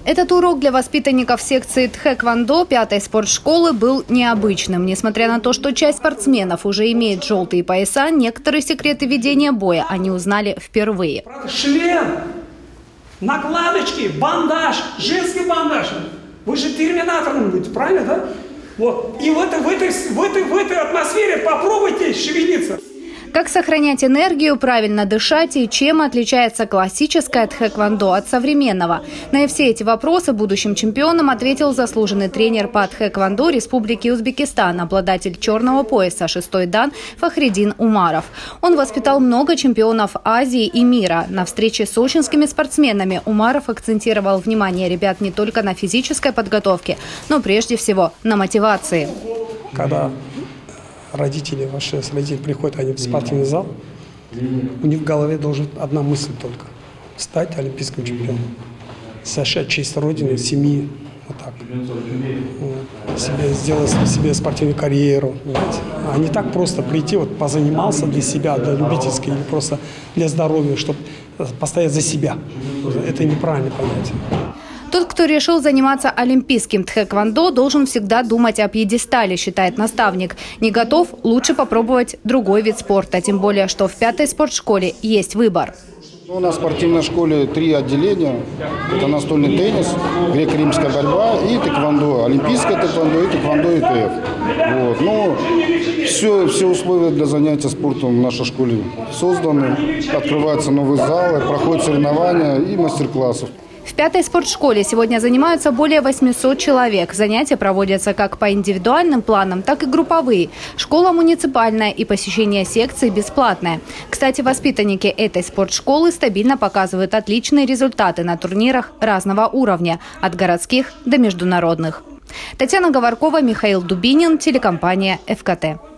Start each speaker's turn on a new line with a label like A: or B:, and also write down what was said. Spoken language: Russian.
A: Этот урок для воспитанников секции тхэквондо 5-й спортшколы был необычным. Несмотря на то, что часть спортсменов уже имеет желтые пояса, некоторые секреты ведения боя они узнали впервые.
B: Шлем, накладочки, бандаж, женский бандаж. Вы же терминатором будете, правильно, да? Вот. И в этой атмосфере попробуйте шевелиться.
A: Как сохранять энергию, правильно дышать и чем отличается классическое тхэквондо от современного? На все эти вопросы будущим чемпионам ответил заслуженный тренер по тхэквондо Республики Узбекистан, обладатель черного пояса 6-й дан Фахридин Умаров. Он воспитал много чемпионов Азии и мира. На встрече с сочинскими спортсменами Умаров акцентировал внимание ребят не только на физической подготовке, но прежде всего на мотивации.
C: Когда родители приходят они в спортивный зал, у них в голове должна одна мысль только – стать олимпийским чемпионом, совершать честь Родины, семьи, вот так. Сделать себе спортивную карьеру. А не так просто прийти, вот позанимался для себя, для любительской, или просто для здоровья, чтобы постоять за себя. Это неправильное понятие.
A: Тот, кто решил заниматься олимпийским тхэквондо, должен всегда думать о пьедестале, считает наставник. Не готов – лучше попробовать другой вид спорта. Тем более, что в 5-й спортшколе есть выбор.
D: У нас в спортивной школе 3 отделения. Это настольный теннис, греко-римская борьба и тхэквондо. Олимпийское тхэквондо и тхэквондо ИТФ. Вот. Но все условия для занятия спортом в нашей школе созданы. Открываются новые залы, проходят соревнования и мастер-классы.
A: В 5-й спортшколе сегодня занимаются более 800 человек. Занятия проводятся как по индивидуальным планам, так и групповые. Школа муниципальная и посещение секций бесплатное. Кстати, воспитанники этой спортшколы стабильно показывают отличные результаты на турнирах разного уровня, от городских до международных. Татьяна Говоркова, Михаил Дубинин, телекомпания ФКТ.